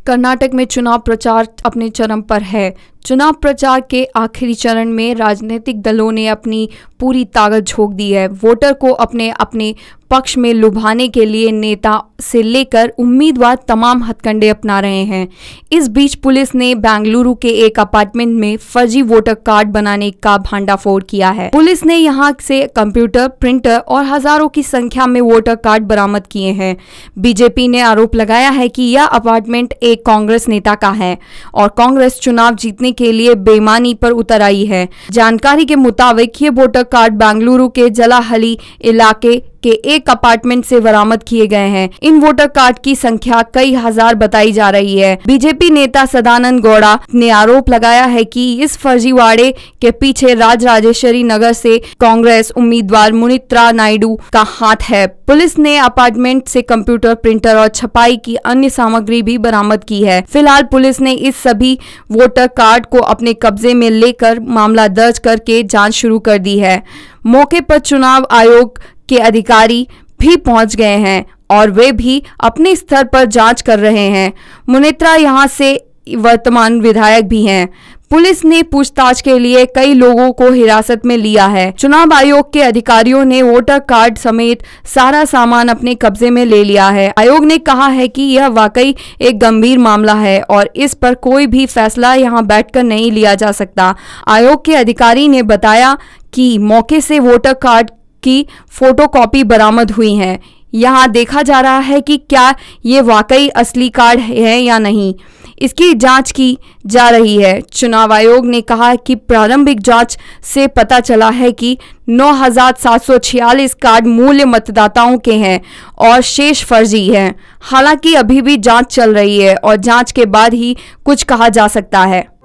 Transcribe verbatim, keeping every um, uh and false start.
कर्नाटक में चुनाव प्रचार अपने चरम पर है। चुनाव प्रचार के आखिरी चरण में राजनीतिक दलों ने अपनी पूरी ताकत झोंक दी है। वोटर को अपने अपने पक्ष में लुभाने के लिए नेता से लेकर उम्मीदवार तमाम हथकंडे अपना रहे हैं। इस बीच पुलिस ने बेंगलुरु के एक अपार्टमेंट में फर्जी वोटर कार्ड बनाने का भांडाफोड़ किया है। पुलिस ने यहां से कंप्यूटर, प्रिंटर और हजारों की संख्या में वोटर कार्ड बरामद किए हैं। बीजेपी ने आरोप लगाया है कि यह अपार्टमेंट एक कांग्रेस नेता का है और कांग्रेस चुनाव जीतने के लिए बेईमानी पर उतर आई है। जानकारी के मुताबिक ये वोटर कार्ड बेंगलुरु के जलाहली इलाके के एक अपार्टमेंट से बरामद किए गए हैं। इन वोटर कार्ड की संख्या कई हजार बताई जा रही है। बीजेपी नेता सदानंद गौड़ा ने आरोप लगाया है कि इस फर्जीवाड़े के पीछे राजराजेश्वरी नगर से कांग्रेस उम्मीदवार मुनित्रा नायडू का हाथ है। पुलिस ने अपार्टमेंट से कंप्यूटर, प्रिंटर और छपाई की अन्य सामग्री भी बरामद की है। फिलहाल पुलिस ने इस सभी वोटर कार्ड को अपने कब्जे में लेकर मामला दर्ज करके जांच शुरू कर दी है। मौके पर चुनाव आयोग के अधिकारी भी पहुंच गए हैं और वे भी अपने स्तर पर जांच कर रहे हैं। मुनित्रा यहां से वर्तमान विधायक भी हैं। पुलिस ने पूछताछ के लिए कई लोगों को हिरासत में लिया है। चुनाव आयोग के अधिकारियों ने वोटर कार्ड समेत सारा सामान अपने कब्जे में ले लिया है। आयोग ने कहा है कि यह वाकई एक गंभीर मामला है और इस पर कोई भी फैसला यहां बैठकर नहीं लिया जा सकता। आयोग के अधिकारी ने बताया कि मौके से वोटर कार्ड की फोटोकॉपी बरामद हुई है। यहाँ देखा जा रहा है कि क्या ये वाकई असली कार्ड है या नहीं, इसकी जांच की जा रही है। चुनाव आयोग ने कहा कि प्रारंभिक जांच से पता चला है कि नौ हजार सात सौ छियालीस कार्ड मूल्य मतदाताओं के हैं और शेष फर्जी हैं। हालांकि अभी भी जांच चल रही है और जांच के बाद ही कुछ कहा जा सकता है।